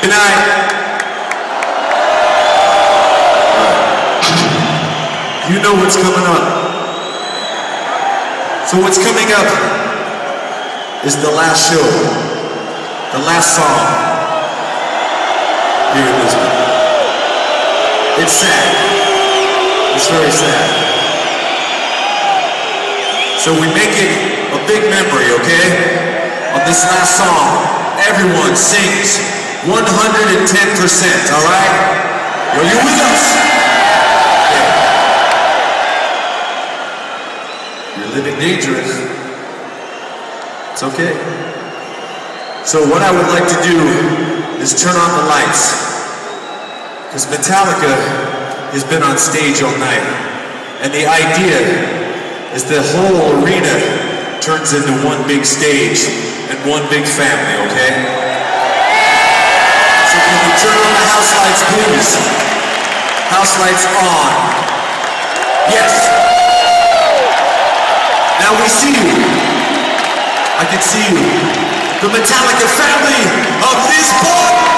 Good night. You know what's coming up. So what's coming up is the last show, the last song here in Lisbon. It's sad. It's very sad. So we make it a big memory, okay? On this last song, everyone sings 110%, all right? Are you with us? Yeah. You're living dangerous. It's okay. So what I would like to do is turn on the lights. Because Metallica has been on stage all night. And the idea is the whole arena turns into one big stage and one big family, okay? So can you turn on the house lights, please? House lights on. Yes. Now we see you. I can see you. The Metallica family of Lisbon.